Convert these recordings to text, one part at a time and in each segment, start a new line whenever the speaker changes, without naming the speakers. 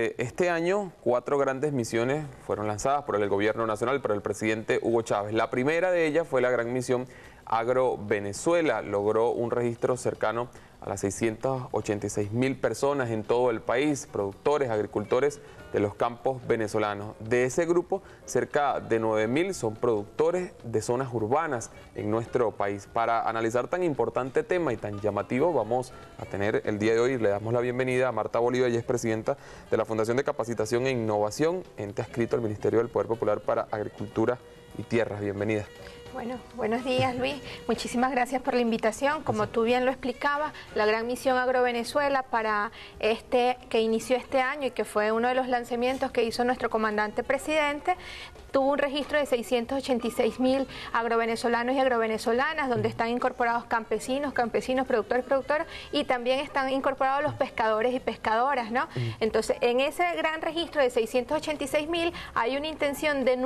Este año, 4 grandes misiones fueron lanzadas por el gobierno nacional, por el presidente Hugo Chávez. La primera de ellas fue la gran misión Agro Venezuela. Logró un registro cercano a las 686.000 personas en todo el país, productores, agricultores de los campos venezolanos. De ese grupo, cerca de 9.000 son productores de zonas urbanas en nuestro país. Para analizar tan importante tema y tan llamativo, vamos a tener el día de hoy, le damos la bienvenida a Marta Bolívar, ella es presidenta de la Fundación de Capacitación e Innovación, ente adscrito al Ministerio del Poder Popular para Agricultura y Tierras. Bienvenida.
Bueno, buenos días, Luis. Muchísimas gracias por la invitación. Como tú bien lo explicabas, la gran misión Agro Venezuela que inició este año y que fue uno de los lanzamientos que hizo nuestro comandante presidente, tuvo un registro de 686.000 agrovenezolanos y agrovenezolanas, donde están incorporados campesinos, productores, productoras, y también están incorporados los pescadores y pescadoras, ¿no? Entonces, en ese gran registro de 686.000 hay una intención de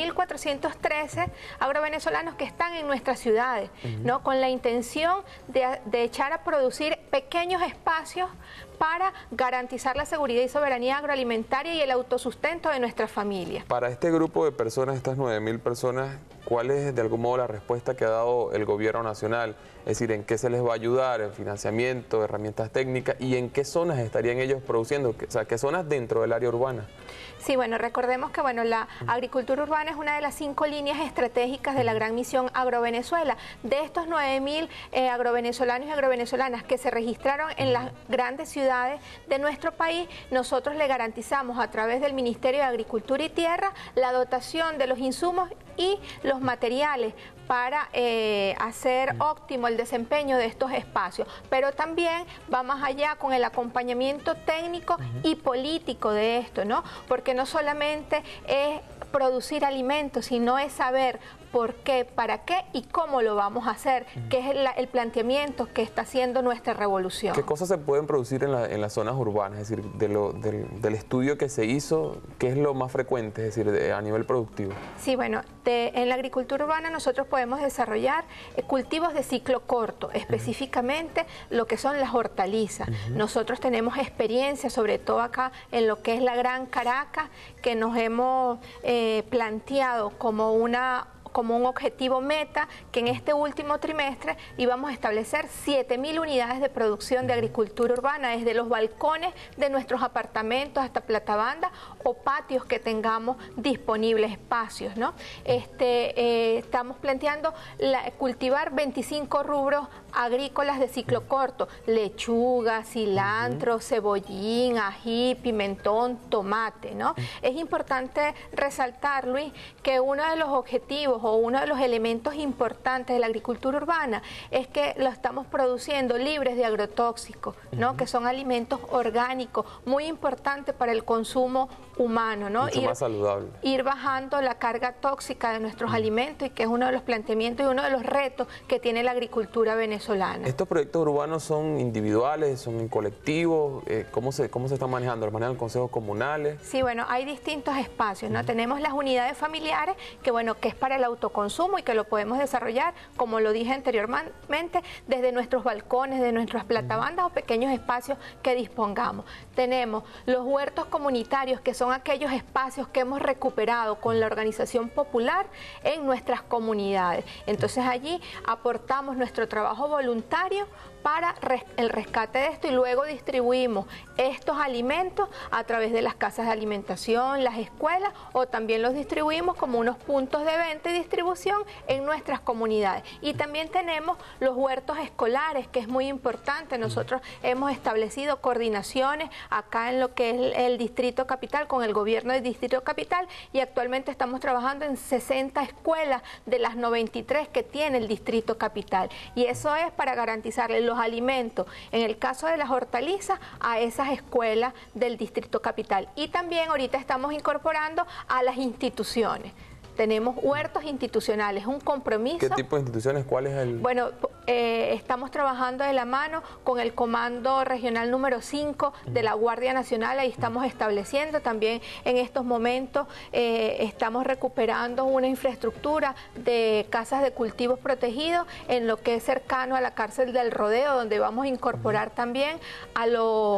9.413 agrovenezolanos que están en nuestras ciudades, ¿no? Con la intención de echar a producir pequeños espacios para garantizar la seguridad y soberanía agroalimentaria y el autosustento de nuestras familias.
Para este grupo de personas, estas 9.000 personas, ¿cuál es de algún modo la respuesta que ha dado el gobierno nacional? Es decir, ¿en qué se les va a ayudar? ¿En financiamiento, herramientas técnicas? ¿Y en qué zonas estarían ellos produciendo? O sea, ¿qué zonas dentro del área urbana?
Sí, bueno, recordemos que la agricultura urbana es una de las 5 líneas estratégicas de la gran misión Agro Venezuela. De estos 9.000 agrovenezolanos y agrovenezolanas que se registraron en las grandes ciudades de nuestro país, nosotros le garantizamos a través del Ministerio de Agricultura y Tierra la dotación de los insumos y los materiales para hacer óptimo el desempeño de estos espacios, pero también va más allá con el acompañamiento técnico y político de esto, ¿no? Porque no solamente es producir alimentos, sino es saber por qué, para qué y cómo lo vamos a hacer, que es el planteamiento que está haciendo nuestra revolución.
¿Qué cosas se pueden producir en las zonas urbanas? Es decir, del estudio que se hizo, ¿qué es lo más frecuente, es decir, a nivel productivo?
Sí, bueno, en la agricultura urbana nosotros podemos desarrollar cultivos de ciclo corto, específicamente lo que son las hortalizas. Nosotros tenemos experiencia, sobre todo acá en lo que es la Gran Caracas, que nos hemos planteado como un objetivo meta, que en este último trimestre íbamos a establecer 7.000 unidades de producción de agricultura urbana, desde los balcones de nuestros apartamentos hasta platabanda o patios que tengamos disponibles, espacios, ¿no? Estamos planteando cultivar 25 rubros agrícolas de ciclo corto: lechuga, cilantro, cebollín, ají, pimentón, tomate, ¿no? Es importante resaltar, Luis, que uno de los objetivos o uno de los elementos importantes de la agricultura urbana es que lo estamos produciendo libres de agrotóxicos, ¿no? Que son alimentos orgánicos, muy importantes para el consumo humano, ¿no?
Mucho más saludable.
Ir bajando la carga tóxica de nuestros alimentos, y que es uno de los planteamientos y uno de los retos que tiene la agricultura venezolana.
¿Estos proyectos urbanos son individuales, son en colectivos? ¿Cómo se están manejando? ¿Los manejan consejos comunales?
Sí, bueno, hay distintos espacios, ¿no? Tenemos las unidades familiares, que es para el autoconsumo y que lo podemos desarrollar, como lo dije anteriormente, desde nuestros balcones, de nuestras platabandas o pequeños espacios que dispongamos. Tenemos los huertos comunitarios, que son aquellos espacios que hemos recuperado con la organización popular en nuestras comunidades. Entonces allí aportamos nuestro trabajo voluntario para el rescate de esto, y luego distribuimos estos alimentos a través de las casas de alimentación, las escuelas, o también los distribuimos como unos puntos de venta y distribución en nuestras comunidades. Y también tenemos los huertos escolares, que es muy importante. Nosotros hemos establecido coordinaciones acá en lo que es el Distrito Capital, con el gobierno del Distrito Capital, y actualmente estamos trabajando en 60 escuelas de las 93 que tiene el Distrito Capital. Y eso es para garantizarle los alimentos, en el caso de las hortalizas, a esas escuelas del Distrito Capital. Y también ahorita estamos incorporando a las instituciones. Tenemos huertos institucionales, un compromiso.
¿Qué tipo de instituciones? ¿Cuál es el...?
Bueno, estamos trabajando de la mano con el Comando Regional número 5 de la Guardia Nacional. Ahí estamos estableciendo también en estos momentos, estamos recuperando una infraestructura de casas de cultivos protegidos en lo que es cercano a la cárcel del Rodeo, donde vamos a incorporar también a los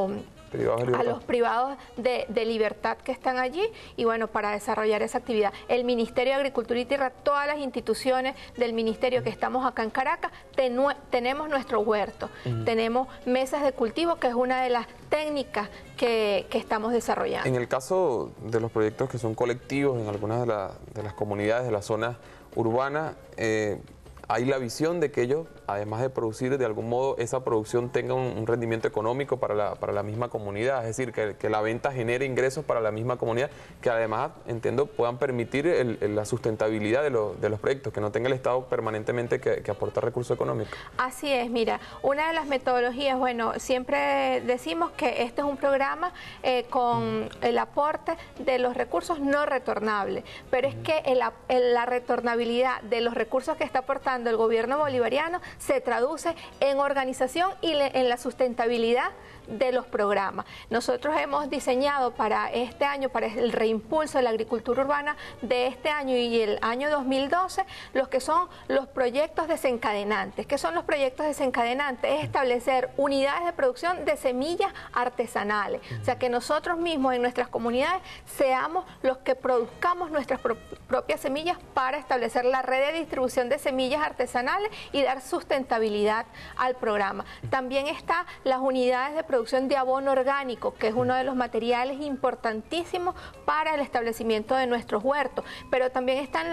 privados de libertad.
A los privados de libertad que están allí y bueno, para desarrollar esa actividad. El Ministerio de Agricultura y Tierra, todas las instituciones del Ministerio que estamos acá en Caracas, tenemos nuestro huerto, tenemos mesas de cultivo, que es una de las técnicas que estamos desarrollando.
En el caso de los proyectos que son colectivos en algunas de las comunidades de las zonas urbanas, hay la visión de que ellos, además de producir, de algún modo esa producción tenga un rendimiento económico para la misma comunidad, es decir, que la venta genere ingresos para la misma comunidad, que además, entiendo, puedan permitir la sustentabilidad de los proyectos, que no tenga el Estado permanentemente que aportar recursos económicos.
Así es, mira, una de las metodologías, bueno, siempre decimos que este es un programa con el aporte de los recursos no retornables, pero es que la retornabilidad de los recursos que está aportando el gobierno bolivariano se traduce en organización y en la sustentabilidad de los programas. Nosotros hemos diseñado para este año, para el reimpulso de la agricultura urbana de este año y el año 2012, los que son los proyectos desencadenantes. ¿Qué son los proyectos desencadenantes? Es establecer unidades de producción de semillas artesanales. O sea, que nosotros mismos en nuestras comunidades seamos los que produzcamos nuestras propias semillas para establecer la red de distribución de semillas artesanales y dar sustentabilidad al programa. También están las unidades de producción de abono orgánico, que es uno de los materiales importantísimos para el establecimiento de nuestros huertos, pero también están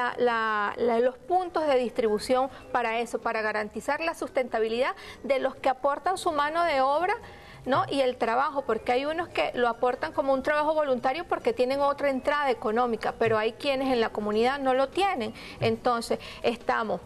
los puntos de distribución para eso, para garantizar la sustentabilidad de los que aportan su mano de obra, ¿no? Y el trabajo, porque hay unos que lo aportan como un trabajo voluntario porque tienen otra entrada económica, pero hay quienes en la comunidad no lo tienen. Entonces, estamos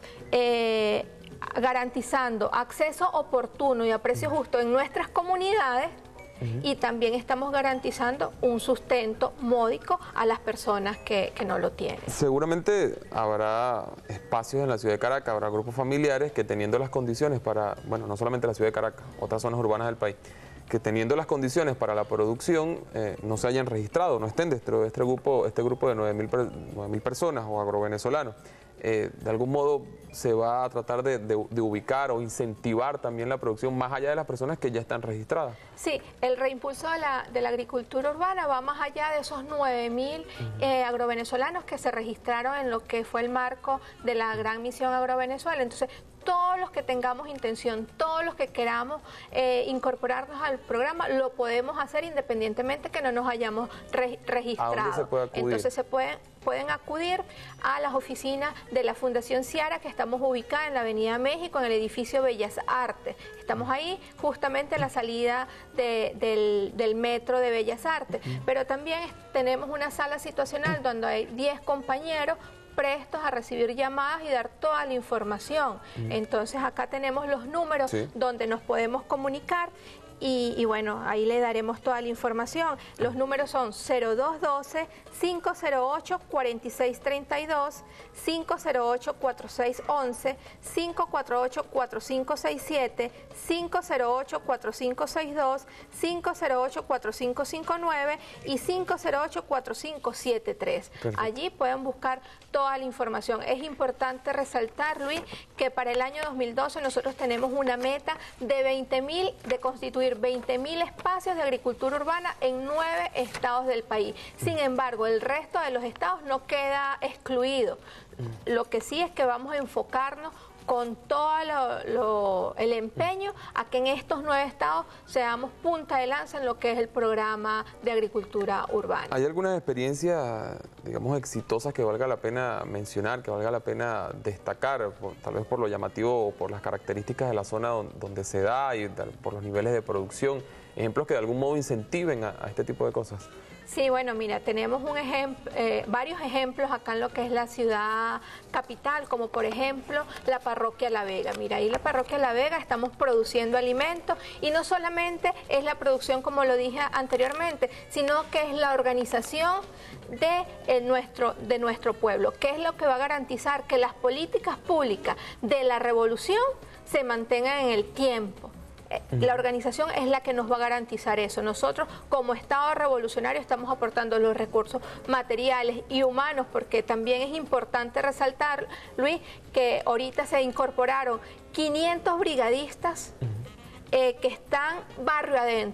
garantizando acceso oportuno y a precio justo en nuestras comunidades y también estamos garantizando un sustento módico a las personas que no lo tienen.
Seguramente habrá espacios en la ciudad de Caracas, habrá grupos familiares que teniendo las condiciones para, bueno, no solamente la ciudad de Caracas, otras zonas urbanas del país, que teniendo las condiciones para la producción no se hayan registrado, no estén dentro de este grupo de 9.000 personas o agrovenezolanos. De algún modo se va a tratar de ubicar o incentivar también la producción más allá de las personas que ya están registradas.
Sí, el reimpulso de la agricultura urbana va más allá de esos 9.000 agrovenezolanos que se registraron en lo que fue el marco de la Gran Misión Agrovenezuela. Entonces, todos los que tengamos intención, todos los que queramos incorporarnos al programa, lo podemos hacer independientemente que no nos hayamos registrado.
¿A dónde se puede acudir?
Entonces pueden acudir a las oficinas de la Fundación Ciara, que estamos ubicadas en la Avenida México, en el edificio Bellas Artes. Estamos ahí justamente a la salida del metro de Bellas Artes, pero también tenemos una sala situacional donde hay 10 compañeros prestos a recibir llamadas y dar toda la información. Entonces acá tenemos los números donde nos podemos comunicar y bueno, ahí le daremos toda la información. Los números son 0212-508-4632, 508-4611, 548-4567, 508-4562, 508-4559 y 508-4573. Allí pueden buscar toda la información. Es importante resaltar, Luis, que para el año 2012 nosotros tenemos una meta de constituir 20.000 espacios de agricultura urbana en 9 estados del país. Sin embargo, el resto de los estados no queda excluido. Lo que sí es que vamos a enfocarnos con todo el empeño a que en estos 9 estados seamos punta de lanza en lo que es el programa de agricultura urbana.
¿Hay algunas experiencias, digamos, exitosas que valga la pena mencionar, que valga la pena destacar, tal vez por lo llamativo o por las características de la zona donde se da y por los niveles de producción? Ejemplos que de algún modo incentiven a este tipo de cosas.
Sí, bueno, mira, tenemos varios ejemplos acá en lo que es la ciudad capital, como por ejemplo la parroquia La Vega. Mira, ahí la parroquia La Vega estamos produciendo alimentos y no solamente es la producción, como lo dije anteriormente, sino que es la organización de nuestro pueblo, que es lo que va a garantizar que las políticas públicas de la revolución se mantengan en el tiempo. La organización es la que nos va a garantizar eso. Nosotros, como Estado revolucionario, estamos aportando los recursos materiales y humanos, porque también es importante resaltar, Luis, que ahorita se incorporaron 500 brigadistas que están barrio adentro,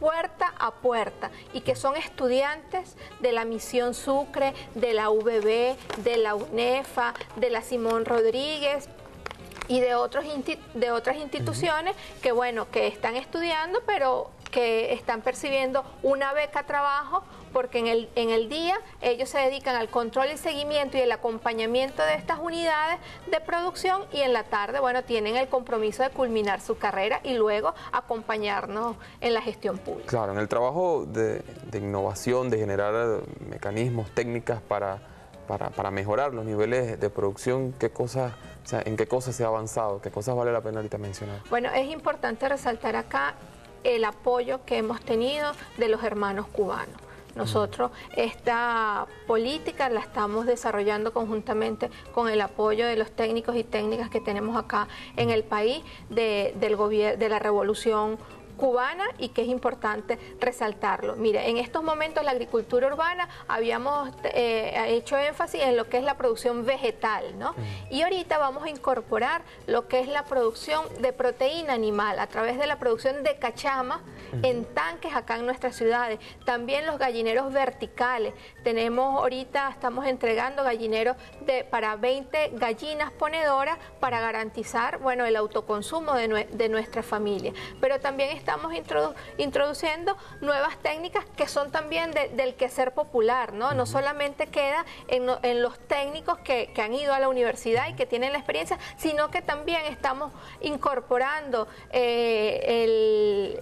puerta a puerta y que son estudiantes de la Misión Sucre, de la UBB, de la UNEFA, de la Simón Rodríguez y de otras instituciones que, bueno, que están estudiando, pero que están percibiendo una beca trabajo, porque en el día ellos se dedican al control y seguimiento y el acompañamiento de estas unidades de producción, y en la tarde, bueno, tienen el compromiso de culminar su carrera y luego acompañarnos en la gestión pública.
Claro, en el trabajo de innovación, de generar mecanismos, técnicas para mejorar los niveles de producción, ¿qué cosas, o sea, en qué cosas se ha avanzado? ¿Qué cosas vale la pena ahorita mencionar?
Bueno, es importante resaltar acá el apoyo que hemos tenido de los hermanos cubanos. Nosotros esta política la estamos desarrollando conjuntamente con el apoyo de los técnicos y técnicas que tenemos acá en el país del gobierno, de la Revolución Cubana, y que es importante resaltarlo. Mire, en estos momentos la agricultura urbana habíamos hecho énfasis en lo que es la producción vegetal, ¿no? Y ahorita vamos a incorporar lo que es la producción de proteína animal a través de la producción de cachama en tanques acá en nuestras ciudades. También los gallineros verticales. Tenemos ahorita, estamos entregando gallineros para 20 gallinas ponedoras para garantizar, bueno, el autoconsumo de nuestra familia. Pero también estamos introduciendo nuevas técnicas que son también del quehacer popular, ¿no? No solamente queda en los técnicos que han ido a la universidad y que tienen la experiencia, sino que también estamos incorporando el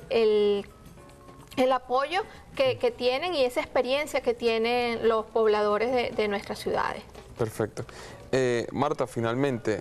apoyo que tienen y esa experiencia que tienen los pobladores de nuestras ciudades.
Perfecto. Marta, finalmente,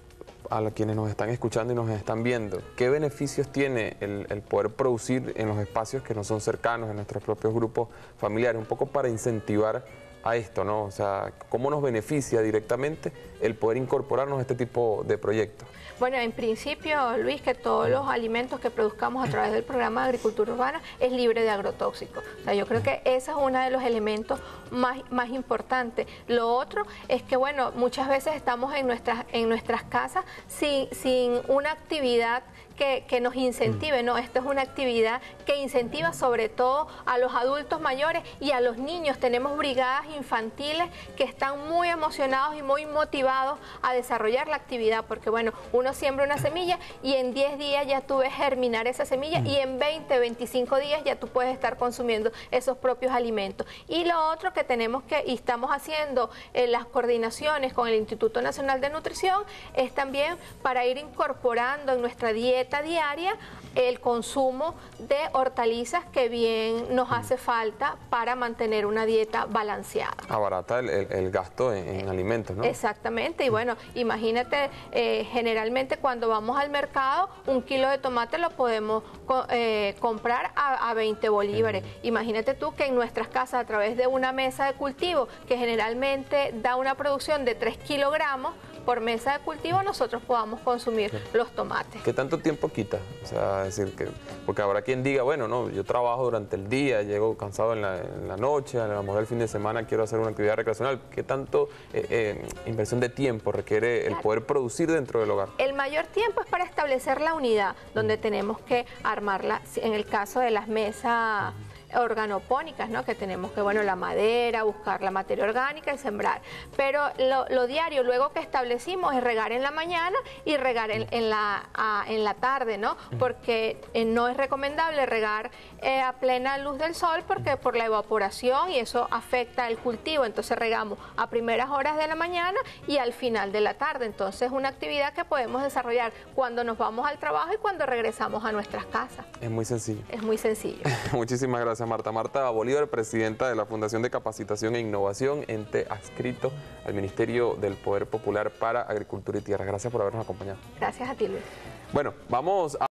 a quienes nos están escuchando y nos están viendo, ¿qué beneficios tiene el poder producir en los espacios que no son cercanos, en nuestros propios grupos familiares? Un poco para incentivar a esto, ¿no? O sea, ¿cómo nos beneficia directamente el poder incorporarnos a este tipo de proyectos?
Bueno, en principio, Luis, que todos los alimentos que produzcamos a través del programa de agricultura urbana es libre de agrotóxicos. O sea, yo creo que ese es uno de los elementos más importantes. Lo otro es que, bueno, muchas veces estamos en nuestras casas sin una actividad que nos incentive, ¿no? Esta es una actividad que incentiva sobre todo a los adultos mayores y a los niños. Tenemos brigadas infantiles que están muy emocionados y muy motivados a desarrollar la actividad, porque, bueno, uno siembra una semilla y en 10 días ya tú ves germinar esa semilla y en 20, 25 días ya tú puedes estar consumiendo esos propios alimentos. Y lo otro que tenemos y estamos haciendo las coordinaciones con el Instituto Nacional de Nutrición es también para ir incorporando en nuestra dieta diaria el consumo de hortalizas que bien nos hace falta para mantener una dieta balanceada.
Abarata el gasto en alimentos, ¿no?
Exactamente, y bueno, imagínate, generalmente cuando vamos al mercado, 1 kilo de tomate lo podemos comprar a 20 bolívares. Imagínate tú que en nuestras casas, a través de una mesa de cultivo, que generalmente da una producción de 3 kilogramos, por mesa de cultivo nosotros podamos consumir los tomates.
¿Qué tanto tiempo quita? O sea, decir que, porque habrá quien diga, bueno, no, yo trabajo durante el día, llego cansado en la noche, a lo mejor el fin de semana quiero hacer una actividad recreacional. ¿Qué tanto inversión de tiempo requiere el poder producir dentro del hogar?
El mayor tiempo es para establecer la unidad, donde tenemos que armarla, en el caso de las mesas organopónicas, ¿no? Que tenemos que, bueno, la madera, buscar la materia orgánica y sembrar. Pero lo diario, luego que establecimos, es regar en la mañana y regar en la tarde, ¿no? Porque no es recomendable regar a plena luz del sol porque por la evaporación y eso afecta el cultivo. Entonces regamos a primeras horas de la mañana y al final de la tarde. Entonces es una actividad que podemos desarrollar cuando nos vamos al trabajo y cuando regresamos a nuestras casas.
Es muy sencillo.
Es muy sencillo.
Muchísimas gracias, Marta. Marta Bolívar, presidenta de la Fundación de Capacitación e Innovación, ente adscrito al Ministerio del Poder Popular para Agricultura y Tierra. Gracias por habernos acompañado.
Gracias a ti, Luis.
Bueno, vamos a